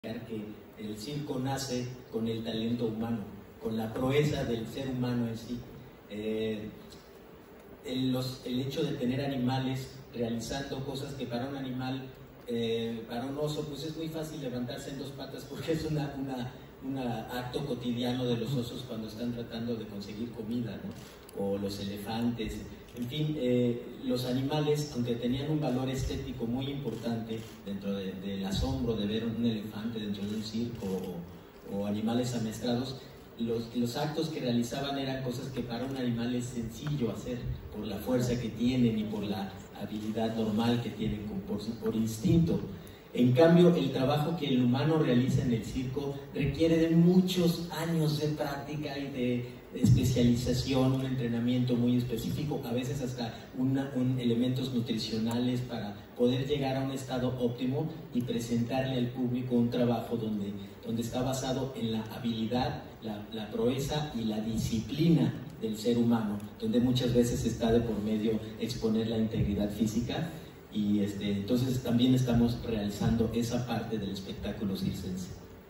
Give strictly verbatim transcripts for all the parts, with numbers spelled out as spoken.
que el circo nace con el talento humano, con la proeza del ser humano en sí. Eh, el, los, el hecho de tener animales realizando cosas que para un animal, eh, para un oso, pues es muy fácil levantarse en dos patas porque es un una, una acto cotidiano de los osos cuando están tratando de conseguir comida, ¿no? O los elefantes. En fin, eh, los animales, aunque tenían un valor estético muy importante dentro de, del asombro de ver un elefante dentro de un circo o, o animales amestrados, los, los actos que realizaban eran cosas que para un animal es sencillo hacer por la fuerza que tienen y por la habilidad normal que tienen por, por instinto. En cambio, el trabajo que el humano realiza en el circo requiere de muchos años de práctica y de especialización, un entrenamiento muy específico, a veces hasta una, un, elementos nutricionales para poder llegar a un estado óptimo y presentarle al público un trabajo donde, donde está basado en la habilidad, la, la proeza y la disciplina del ser humano, donde muchas veces está de por medio exponer la integridad física. Y este, entonces también estamos realizando esa parte del espectáculo circense.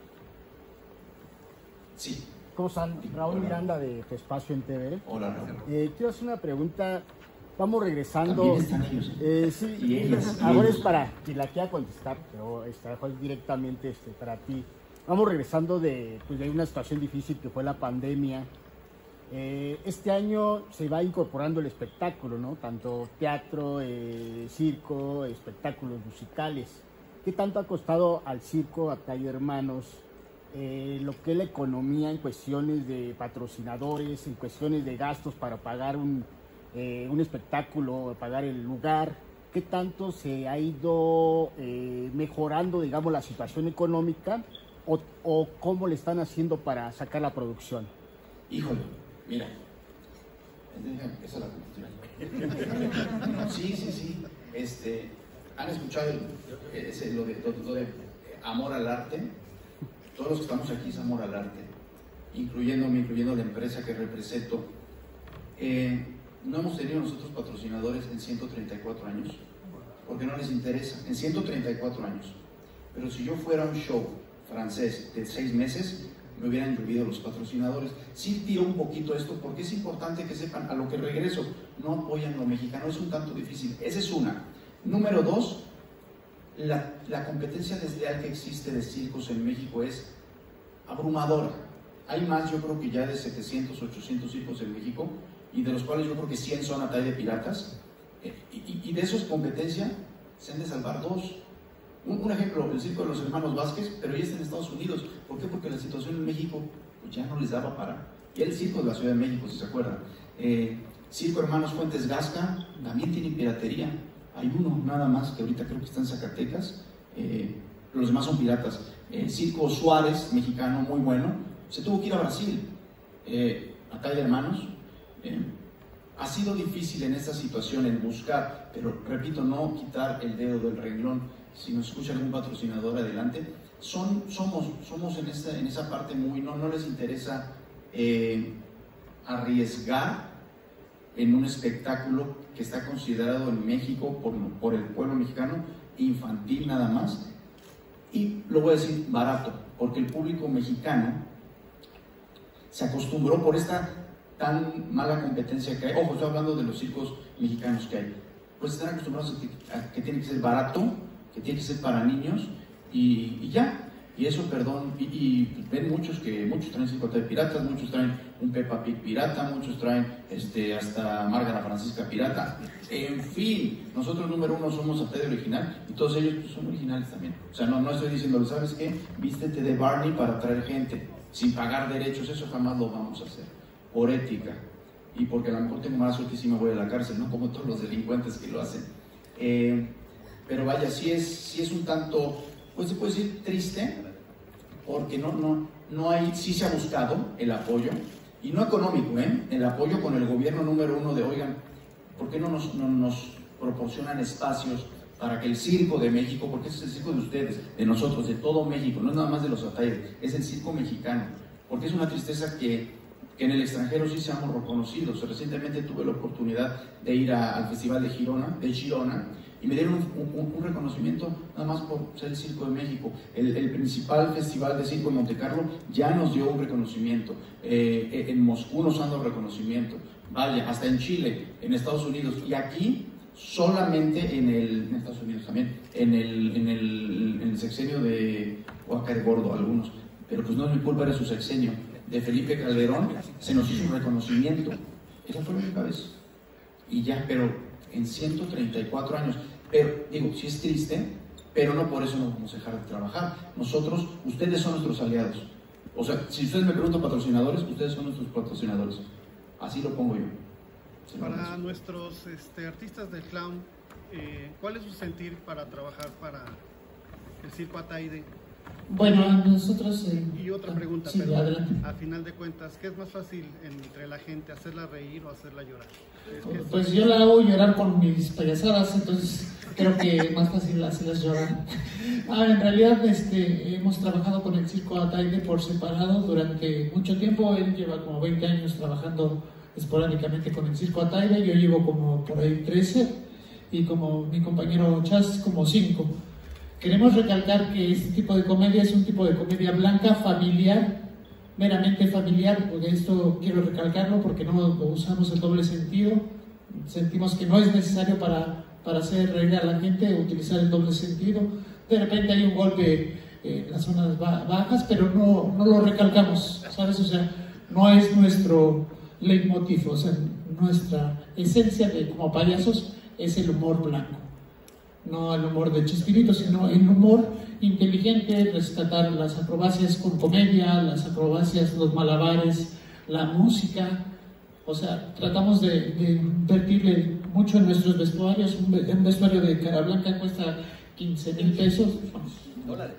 Sí. ¿Cómo están? Raúl Hola. Miranda de Tu Espacio en T V. Hola, Raúl. Eh, quiero hacer una pregunta. Vamos regresando. También están ellos. Eh, sí, Y ellas, y ahora ellos. es para quien la quiera contestar, pero esta es directamente este, para ti. Vamos regresando de, pues, de una situación difícil que fue la pandemia. Eh, este año se va incorporando el espectáculo, ¿no? Tanto teatro, eh, circo, espectáculos musicales. ¿Qué tanto ha costado al circo, a Talla Hermanos, eh, lo que es la economía en cuestiones de patrocinadores, en cuestiones de gastos para pagar un, eh, un espectáculo, pagar el lugar? ¿Qué tanto se ha ido eh, mejorando, digamos, la situación económica o, o cómo le están haciendo para sacar la producción? Híjole, mira. Esa es la cuestión. Sí, sí, sí. Este, ¿Han escuchado el, ese, lo, de, lo de amor al arte? Todos los que estamos aquí es amor al arte, incluyéndome, incluyendo la empresa que represento. Eh, no hemos tenido nosotros patrocinadores en ciento treinta y cuatro años, porque no les interesa, en ciento treinta y cuatro años. Pero si yo fuera un show francés de seis meses, me hubieran llovido los patrocinadores. Sí tiro un poquito esto, porque es importante que sepan, a lo que regreso, no apoyan lo mexicano, es un tanto difícil. Esa es una. Número dos, la, la competencia desleal que existe de circos en México es abrumadora. Hay más, yo creo que ya de setecientos, ochocientos circos en México, y de los cuales yo creo que cien son a talla de piratas, eh, y, y de esos competencia se han de salvar dos. Un, un ejemplo, el circo de los hermanos Vázquez, pero ya está en Estados Unidos. ¿Por qué? Porque la situación en México pues, ya no les daba para. Y el circo de la Ciudad de México, si se acuerdan. Eh, circo Hermanos Fuentes Gasca también tiene piratería. Hay uno nada más que ahorita creo que está en Zacatecas. Eh, los demás son piratas. El circo Suárez, mexicano, muy bueno, se tuvo que ir a Brasil. Eh, a Talla Hermanos. Eh, ha sido difícil en esta situación el buscar, pero repito, no quitar el dedo del renglón. Si nos escucha algún patrocinador, adelante. Son, somos, somos en, esta, en esa parte muy, no, no les interesa eh, arriesgar en un espectáculo que está considerado en México por, por el pueblo mexicano infantil nada más, y lo voy a decir barato, porque el público mexicano se acostumbró por esta tan mala competencia que hay. Ojo, estoy hablando de los circos mexicanos que hay, pues están acostumbrados a que, a que tiene que ser barato, que tiene que ser para niños y, y ya, y eso, perdón, y, y ven muchos que muchos traen circo de piratas, muchos traen un Peppa Pig pirata, muchos traen este, hasta Márgara Francisca pirata, en fin, nosotros número uno somos a Pedro original y todos ellos pues, son originales también. O sea, no, no estoy diciendo, ¿sabes qué? Vístete de Barney para traer gente sin pagar derechos, eso jamás lo vamos a hacer, por ética y porque a lo mejor tengo mala suerte y sí me voy a la cárcel, ¿no? Como todos los delincuentes que lo hacen. Eh, Pero vaya, sí es, sí es un tanto, pues se puede decir triste, porque no, no, no hay, sí se ha buscado el apoyo, y no económico, ¿eh? El apoyo con el gobierno número uno de, oigan, ¿por qué no nos, no nos proporcionan espacios para que el circo de México, porque ese es el circo de ustedes, de nosotros, de todo México, no es nada más de los Atayes, es el circo mexicano, porque es una tristeza que, que en el extranjero sí seamos reconocidos. Recientemente tuve la oportunidad de ir a, al Festival de Girona, de Girona, y me dieron un, un, un reconocimiento nada más por ser el Circo de México. El, el principal festival de circo en Monte Carlo ya nos dio un reconocimiento, eh, en Moscú nos han dado reconocimiento, vaya, hasta en Chile, en Estados Unidos, y aquí solamente en el, en Estados Unidos también, en el, en el, en el sexenio de Huáscar Gordo, algunos, pero pues no es mi culpa, era su sexenio, de Felipe Calderón, se nos hizo un reconocimiento. Esa fue la única vez. Y ya, pero en ciento treinta y cuatro años. Pero, digo, sí es triste, pero no por eso nos vamos a dejar de trabajar. Nosotros, ustedes son nuestros aliados. O sea, si ustedes me preguntan patrocinadores, ustedes son nuestros patrocinadores. Así lo pongo yo. Sí, para nuestros este, artistas del clown, eh, ¿cuál es su sentir para trabajar para el Circo Ataide? Bueno, nosotros... Eh, y otra pregunta, sí, pero adelante. A final de cuentas, ¿qué es más fácil entre la gente, hacerla reír o hacerla llorar? Es que pues esto... yo la hago llorar con mis payasadas, entonces creo que es más fácil hacerlas llorar. Ah, en realidad este, hemos trabajado con el Circo Ataide por separado durante mucho tiempo. Él lleva como veinte años trabajando esporádicamente con el Circo Ataide, yo llevo como por ahí trece, y como mi compañero Chas como cinco. Queremos recalcar que este tipo de comedia es un tipo de comedia blanca, familiar, meramente familiar, porque esto quiero recalcarlo porque no usamos el doble sentido. Sentimos que no es necesario para, para hacer reír a la gente utilizar el doble sentido. De repente hay un golpe en las zonas bajas, pero no, no lo recalcamos, ¿sabes? O sea, no es nuestro leitmotiv, o sea, nuestra esencia de como payasos es el humor blanco. No el humor de Chespirito, sino el humor inteligente, rescatar las acrobacias con comedia, las acrobacias, los malabares, la música. O sea, tratamos de, de invertirle mucho en nuestros vestuarios. Un, un vestuario de cara blanca cuesta quince mil pesos. Dólares.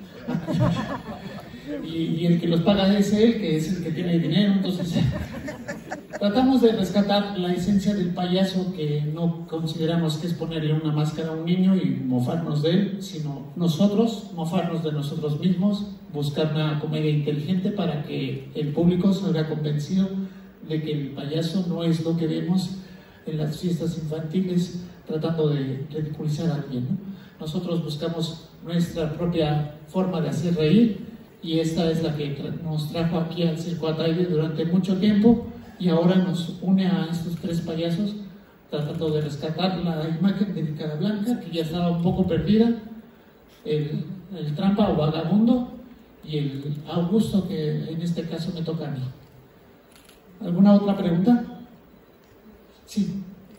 Y, y el que los paga es él, que es el que tiene dinero. Entonces, tratamos de rescatar la esencia del payaso, que no consideramos que es ponerle una máscara a un niño y mofarnos de él, sino nosotros mofarnos de nosotros mismos, buscar una comedia inteligente para que el público salga convencido de que el payaso no es lo que vemos en las fiestas infantiles tratando de ridiculizar a alguien, ¿no? Nosotros buscamos nuestra propia forma de hacer reír, y esta es la que nos trajo aquí al Circo Ataide durante mucho tiempo, y ahora nos une a estos tres payasos tratando de rescatar la imagen de Cara Blanca, que ya estaba un poco perdida, el, el trampa o vagabundo, y el Augusto, que en este caso me toca a mí. ¿Alguna otra pregunta? Sí.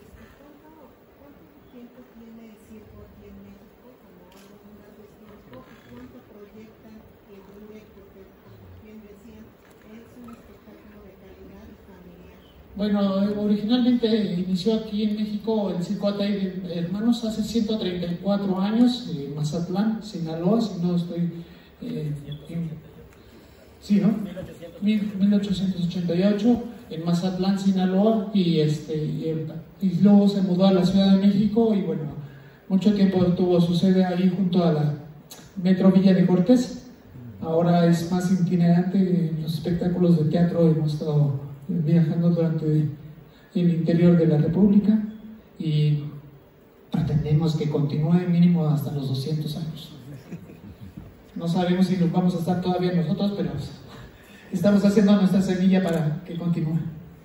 Bueno, originalmente inició aquí en México el Circo Ataide Hermanos hace ciento treinta y cuatro años, en Mazatlán, Sinaloa, si no estoy... Eh, en, sí, ¿no? mil ochocientos ochenta y ocho, en Mazatlán, Sinaloa, y, este, y, y luego se mudó a la Ciudad de México, y bueno, mucho tiempo tuvo su sede ahí junto a la Metro Villa de Cortés. Ahora es más itinerante en los espectáculos de teatro, hemos estado viajando durante el interior de la República y pretendemos que continúe mínimo hasta los doscientos años. No sabemos si nos vamos a estar todavía nosotros, pero estamos haciendo nuestra semilla para que continúe.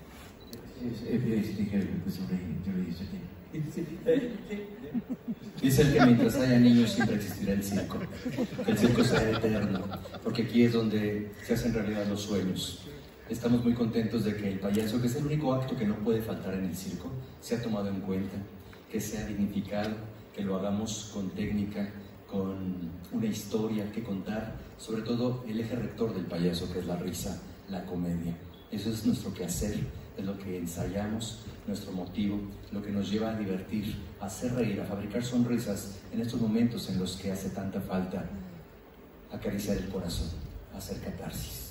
Dice el que mientras haya niños siempre existirá el circo. El circo será eterno, porque aquí es donde se hacen realidad los sueños. Estamos muy contentos de que el payaso, que es el único acto que no puede faltar en el circo, sea tomado en cuenta, que sea dignificado, que lo hagamos con técnica, con una historia que contar, sobre todo el eje rector del payaso, que es la risa, la comedia. Eso es nuestro quehacer, es lo que ensayamos, nuestro motivo, lo que nos lleva a divertir, a hacer reír, a fabricar sonrisas en estos momentos en los que hace tanta falta acariciar el corazón, hacer catarsis.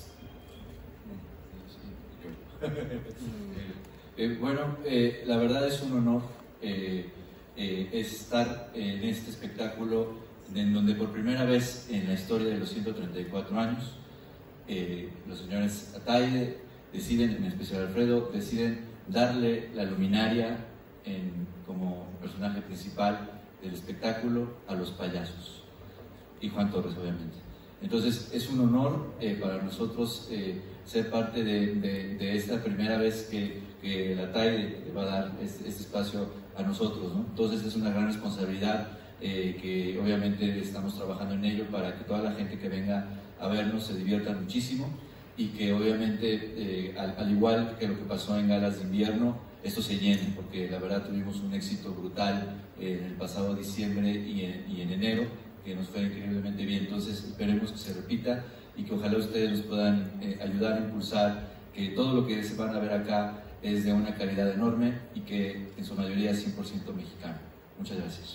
Eh, bueno, eh, la verdad es un honor eh, eh, estar en este espectáculo en donde por primera vez en la historia de los ciento treinta y cuatro años eh, los señores Ataide deciden, en especial Alfredo, deciden darle la luminaria en, como personaje principal del espectáculo a los payasos, y Juan Torres obviamente. Entonces es un honor eh, para nosotros eh, ser parte de, de, de esta primera vez que, que la TAIDE va a dar este, este espacio a nosotros, ¿no? Entonces es una gran responsabilidad eh, que obviamente estamos trabajando en ello para que toda la gente que venga a vernos se divierta muchísimo y que obviamente eh, al, al igual que lo que pasó en Galas de Invierno, esto se llene, porque la verdad tuvimos un éxito brutal eh, en el pasado diciembre y en, y en enero, que nos fue increíblemente bien. Entonces esperemos que se repita y que ojalá ustedes nos puedan eh, ayudar a impulsar que todo lo que se van a ver acá es de una calidad enorme y que en su mayoría es cien por ciento mexicano. Muchas gracias.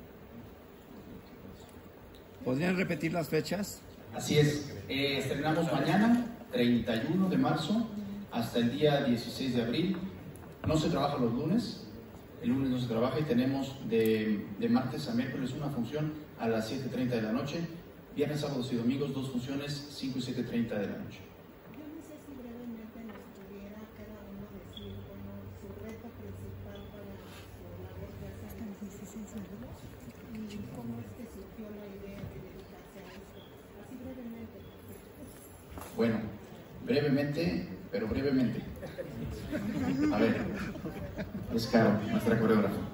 ¿Podrían repetir las fechas? Así es, eh, estrenamos mañana, treinta y uno de marzo, hasta el día dieciséis de abril. No se trabaja los lunes, el lunes no se trabaja y tenemos de, de martes a miércoles una función a las siete y treinta de la noche, viernes, sábados y domingos dos funciones, cinco y siete y treinta de la noche. Yo no sé si brevemente nos pudiera cada uno decir como su reto principal para su labor que hacen y cómo es que surgió la idea de dedicarse a esto, así brevemente. Bueno, brevemente, pero brevemente. A ver, es Caro, nuestra coreógrafa.